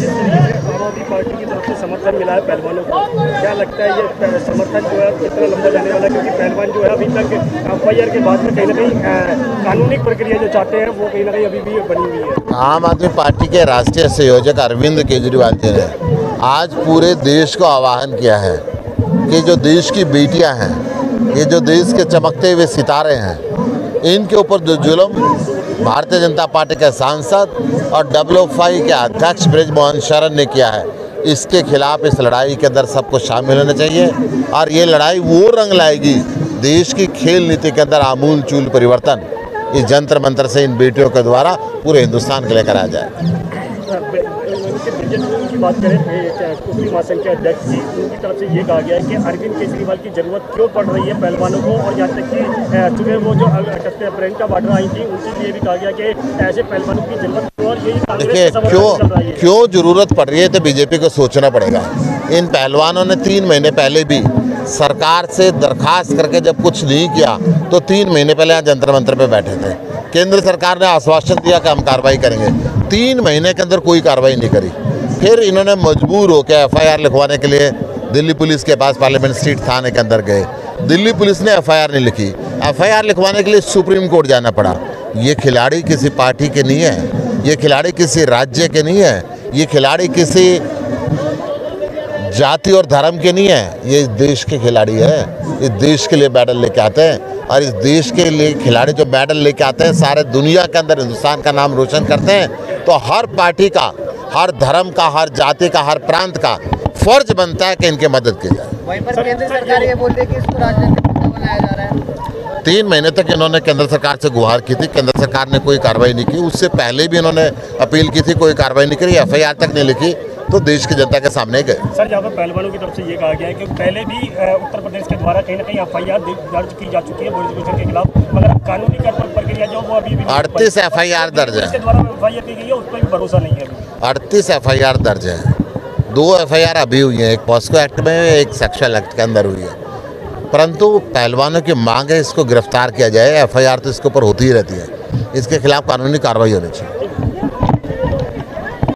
जिस तरीके से आम आदमी पार्टी की तरफ से समर्थन मिला है पहलवानों को, क्या लगता है ये समर्थन जो है कितना लंबा जाने वाला है? क्योंकि पहलवान जो है अभी तक FIR के बाद में कहीं ना कहीं कानूनी प्रक्रिया जो चाहते हैं वो कहीं ना कहीं अभी भी बनी हुई है। आम आदमी पार्टी के राष्ट्रीय संयोजक अरविंद केजरीवाल जी ने आज पूरे देश को आह्वान किया है कि जो देश की बेटियां हैं, ये जो देश के चमकते हुए सितारे हैं, इनके ऊपर जो जुल्म भारतीय जनता पार्टी के सांसद और WFI के अध्यक्ष बृजमोहन शरण ने किया है, इसके खिलाफ इस लड़ाई के अंदर सबको शामिल होना चाहिए। और ये लड़ाई वो रंग लाएगी, देश की खेल नीति के अंदर आमूल चूल परिवर्तन इस जंतर मंतर से इन बेटियों के द्वारा पूरे हिंदुस्तान के लेकर आ जाए। की बात करें कुकरी महासंघ के अध्यक्ष जी, उनकी तरफ से ये कहा गया है कि अरविंद केजरीवाल की जरूरत क्यों पड़ रही है पहलवानों को, और यहाँ तक कि सुबह वो जो प्रियंका वाड्रा आई थी उनके लिए भी कहा गया कि ऐसे पहलवानों की जरूरत क्यों, और यही देखिए क्यों जरूरत पड़ रही है तो बीजेपी को सोचना पड़ेगा। इन पहलवानों ने 3 महीने पहले भी सरकार से दरखास्त करके जब कुछ नहीं किया तो 3 महीने पहले यहाँ जंतर मंतर पे बैठे थे। केंद्र सरकार ने आश्वासन दिया कि हम कार्रवाई करेंगे, 3 महीने के अंदर कोई कार्रवाई नहीं करी। फिर इन्होंने मजबूर होकर FIR लिखवाने के लिए दिल्ली पुलिस के पास पार्लियामेंट स्ट्रीट थाने के अंदर गए। दिल्ली पुलिस ने FIR नहीं लिखी, FIR लिखवाने के लिए सुप्रीम कोर्ट जाना पड़ा। ये खिलाड़ी किसी पार्टी के नहीं है, ये खिलाड़ी किसी राज्य के नहीं है, ये खिलाड़ी किसी जाति और धर्म के नहीं है, ये इस देश के खिलाड़ी है। इस देश के लिए मेडल लेके आते हैं, और इस देश के लिए खिलाड़ी जो मेडल लेके आते हैं सारे दुनिया के अंदर हिंदुस्तान का नाम रोशन करते हैं। तो हर पार्टी का, हर धर्म का, हर जाति का, हर प्रांत का फर्ज बनता है कि इनकी मदद की जाए। वहीं पर केंद्र सरकार ये बोलती है कि इसको राजनीतिक मुद्दा बनाया जा रहा है। 3 महीने तक इन्होंने केंद्र सरकार से गुहार की थी, केंद्र सरकार ने कोई कार्रवाई नहीं की। उससे पहले भी इन्होंने अपील की थी, कोई कार्रवाई नहीं करी, FIR तक नहीं लिखी, तो देश की जनता के सामने गए। सर, जहाँ पर पहलवानों की तरफ से ये कहा गया है कि पहले भी उत्तर प्रदेश के द्वारा कहीं ना कहीं FIR दर्ज की जा चुकी है बोर्ड के खिलाफ, मगर कानूनी प्रक्रिया जो वो अभी भी 38 FIR दर्ज है, FIR की गई है, उस पर भी भरोसा नहीं है। 38 FIR दर्ज है, 2 FIR अभी हुई है, एक पॉस्को एक्ट में, एक सेक्सुअल एक्ट के अंदर हुई है। परंतु पहलवानों की मांग है इसको गिरफ्तार किया जाए। FIR तो इसके ऊपर होती ही रहती है, इसके खिलाफ कानूनी कार्रवाई होनी चाहिए।